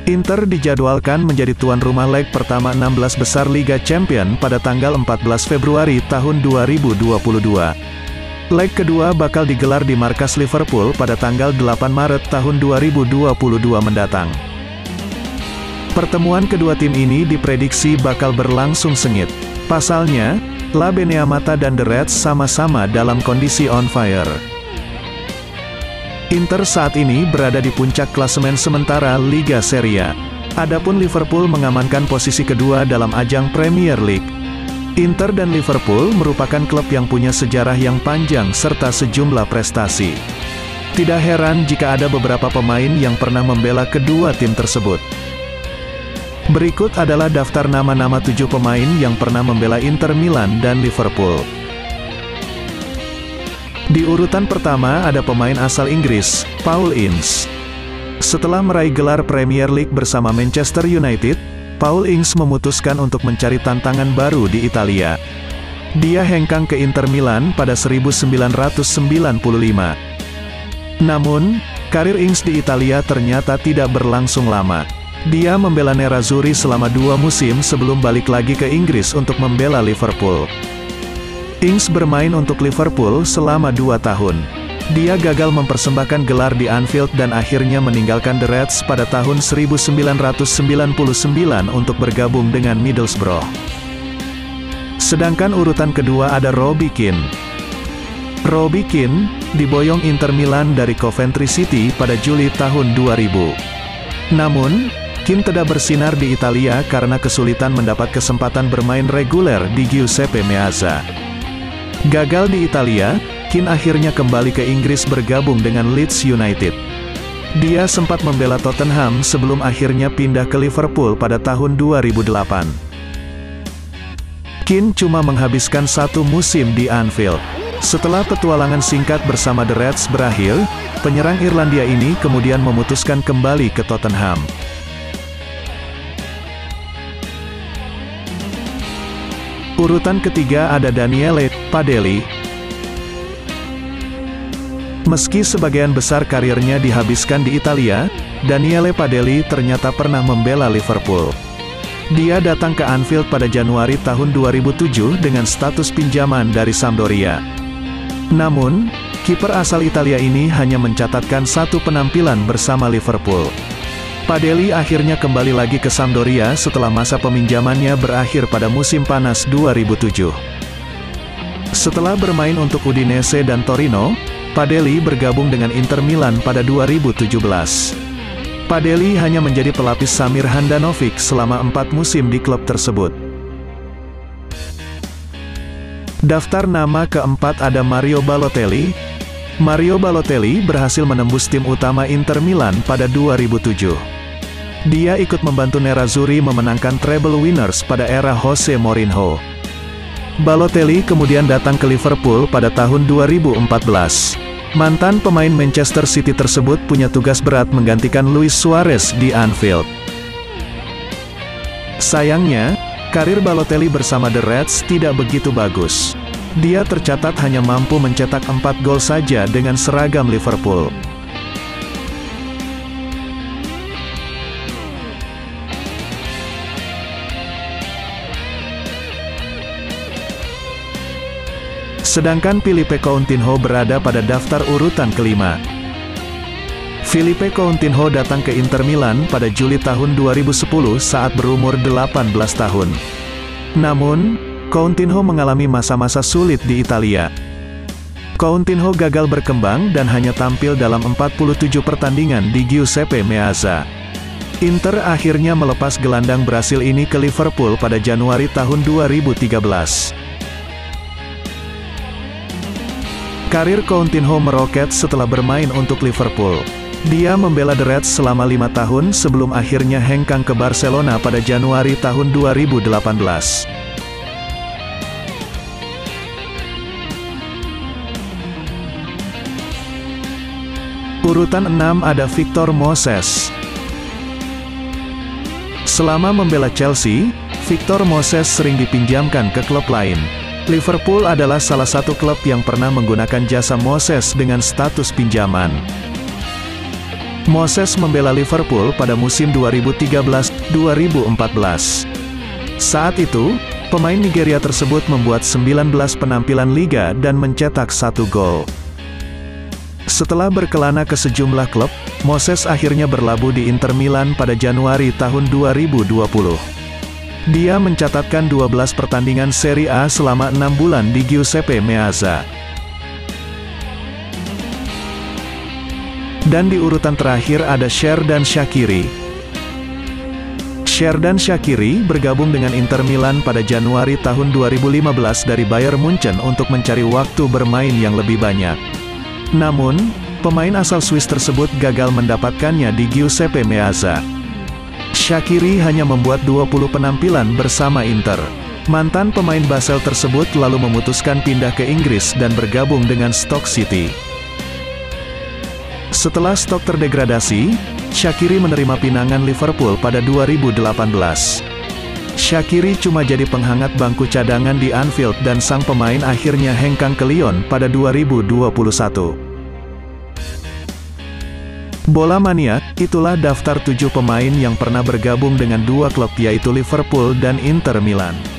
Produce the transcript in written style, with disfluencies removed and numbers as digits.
Inter dijadwalkan menjadi tuan rumah leg pertama 16 besar Liga Champions pada tanggal 14 Februari tahun 2022. Leg kedua bakal digelar di markas Liverpool pada tanggal 8 Maret tahun 2022 mendatang. Pertemuan kedua tim ini diprediksi bakal berlangsung sengit. Pasalnya, La Beneamata dan The Reds sama-sama dalam kondisi on fire. Inter saat ini berada di puncak klasemen sementara Liga Serie A. Adapun Liverpool mengamankan posisi kedua dalam ajang Premier League. Inter dan Liverpool merupakan klub yang punya sejarah yang panjang serta sejumlah prestasi. Tidak heran jika ada beberapa pemain yang pernah membela kedua tim tersebut. Berikut adalah daftar nama-nama 7 pemain yang pernah membela Inter Milan dan Liverpool. Di urutan pertama ada pemain asal Inggris, Paul Ince. Setelah meraih gelar Premier League bersama Manchester United, Paul Ince memutuskan untuk mencari tantangan baru di Italia. Dia hengkang ke Inter Milan pada 1995. Namun, karir Ince di Italia ternyata tidak berlangsung lama. Dia membela Nerazzurri selama 2 musim sebelum balik lagi ke Inggris untuk membela Liverpool. Ince bermain untuk Liverpool selama 2 tahun. Dia gagal mempersembahkan gelar di Anfield dan akhirnya meninggalkan The Reds pada tahun 1999 untuk bergabung dengan Middlesbrough. Sedangkan urutan kedua ada Robbie Keane. Robbie Keane diboyong Inter Milan dari Coventry City pada Juli tahun 2000. Namun, Keane tidak bersinar di Italia karena kesulitan mendapat kesempatan bermain reguler di Giuseppe Meazza. Gagal di Italia, Keane akhirnya kembali ke Inggris bergabung dengan Leeds United. Dia sempat membela Tottenham sebelum akhirnya pindah ke Liverpool pada tahun 2008. Keane cuma menghabiskan 1 musim di Anfield. Setelah petualangan singkat bersama The Reds berakhir, penyerang Irlandia ini kemudian memutuskan kembali ke Tottenham. Urutan ketiga ada Daniele Padelli. Meski sebagian besar karirnya dihabiskan di Italia, Daniele Padelli ternyata pernah membela Liverpool. Dia datang ke Anfield pada Januari tahun 2007 dengan status pinjaman dari Sampdoria. Namun, kiper asal Italia ini hanya mencatatkan 1 penampilan bersama Liverpool. Padelli akhirnya kembali lagi ke Sampdoria setelah masa peminjamannya berakhir pada musim panas 2007. Setelah bermain untuk Udinese dan Torino, Padelli bergabung dengan Inter Milan pada 2017. Padelli hanya menjadi pelapis Samir Handanovic selama 4 musim di klub tersebut. Daftar nama keempat ada Mario Balotelli. Mario Balotelli berhasil menembus tim utama Inter Milan pada 2007. Dia ikut membantu Nerazzurri memenangkan treble winners pada era Jose Mourinho. Balotelli kemudian datang ke Liverpool pada tahun 2014. Mantan pemain Manchester City tersebut punya tugas berat menggantikan Luis Suarez di Anfield. Sayangnya, karir Balotelli bersama The Reds tidak begitu bagus. Dia tercatat hanya mampu mencetak 4 gol saja dengan seragam Liverpool. Sedangkan Philippe Coutinho berada pada daftar urutan kelima. Philippe Coutinho datang ke Inter Milan pada Juli tahun 2010 saat berumur 18 tahun. Namun, Coutinho mengalami masa-masa sulit di Italia. Coutinho gagal berkembang dan hanya tampil dalam 47 pertandingan di Giuseppe Meazza. Inter akhirnya melepas gelandang Brasil ini ke Liverpool pada Januari tahun 2013. Karir Coutinho meroket setelah bermain untuk Liverpool. Dia membela The Reds selama 5 tahun sebelum akhirnya hengkang ke Barcelona pada Januari tahun 2018. Urutan 6 ada Victor Moses. Selama membela Chelsea, Victor Moses sering dipinjamkan ke klub lain. Liverpool adalah salah satu klub yang pernah menggunakan jasa Moses dengan status pinjaman. Moses membela Liverpool pada musim 2013-2014. Saat itu, pemain Nigeria tersebut membuat 19 penampilan liga dan mencetak 1 gol. Setelah berkelana ke sejumlah klub, Moses akhirnya berlabuh di Inter Milan pada Januari tahun 2020. Dia mencatatkan 12 pertandingan Serie A selama 6 bulan di Giuseppe Meazza. Dan di urutan terakhir ada Xherdan Shaqiri. Xherdan Shaqiri bergabung dengan Inter Milan pada Januari tahun 2015 dari Bayern Munchen untuk mencari waktu bermain yang lebih banyak. Namun, pemain asal Swiss tersebut gagal mendapatkannya di Giuseppe Meazza. Shaqiri hanya membuat 20 penampilan bersama Inter. Mantan pemain Basel tersebut lalu memutuskan pindah ke Inggris dan bergabung dengan Stoke City. Setelah Stoke terdegradasi, Shaqiri menerima pinangan Liverpool pada 2018. Shaqiri cuma jadi penghangat bangku cadangan di Anfield dan sang pemain akhirnya hengkang ke Lyon pada 2021. Bola Mania, itulah daftar 7 pemain yang pernah bergabung dengan 2 klub yaitu Liverpool dan Inter Milan.